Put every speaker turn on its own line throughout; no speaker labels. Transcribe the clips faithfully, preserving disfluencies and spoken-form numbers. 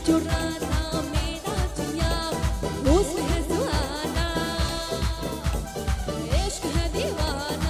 चुराना मेरा जिया हुस्न है सुहाना इश्क है दीवाना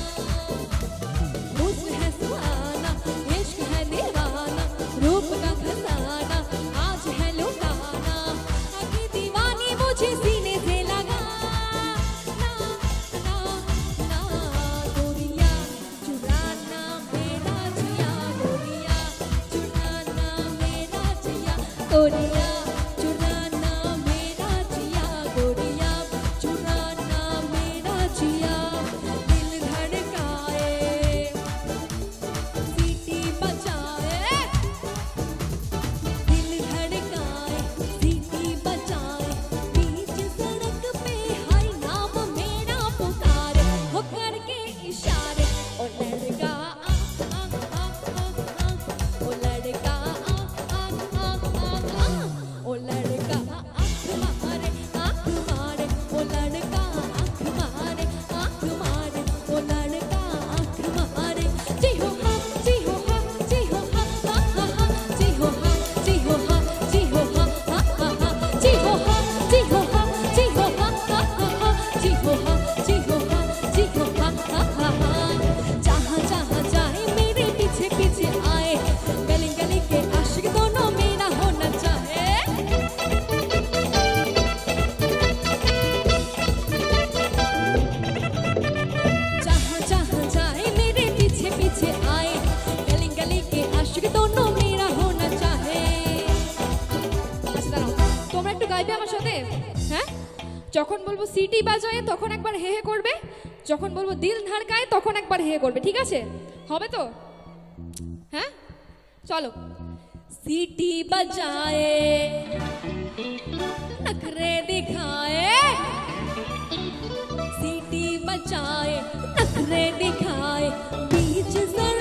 हुस्न है सुहाना इश्क है दीवाना रूप का खजाना आज है लुटाना अभी दीवानी मुझे सीने से लगा ना ना ना गोरिया चुराना मेरा जिया गोरिया चुराना मेरा जिया गोरिया चुराना मेरा जिया गोरिया चुराना मेरा जिया दिल धड़काए सीटी बजाए दिल धड़काए सीटी बजाए बीच सड़क पे हर नाम मेरा पुकारे हो करके इशारे ओ लड़का आ आ आ आ आ ओ लड़का आ आ आ आ आ ओ लड़का आँख मारे आँख मारे ओ लड़का आँख मारे आँख मारे ओ लड़का आँख मारे जी हो हा जी हो हा जी हो हा हा हा हा जी हो हा जी हो हा जी हो हा हा हा हा जी हो हा जी हो हा जी हो हा हा हा हा जी हो हा जी हो हा जी हो हा हा हा हा जहाँ जहाँ जाए मेरे पीछे पीछे आए गली गली के आशिक दोनों मेरा होना चाहे जहाँ जहाँ जाए मेरे पीछे पीछे आए गली गली के आशिक दोनों मेरा होना चाहे আচ্ছা দাঁড়াও তোমরা একটু গাইবে আমার সাথে হ্যাঁ যখন বলবো সিটি বাজায় তখন একবার হে হে করবে যখন বলবো দিল ধড়কায় তখন একবার হে করবে ঠিক আছে হবে তো হ্যাঁ চলো सीटी बजाए नखरे दिखाए सीटी बजाए नखरे दिखाए बीच सड़क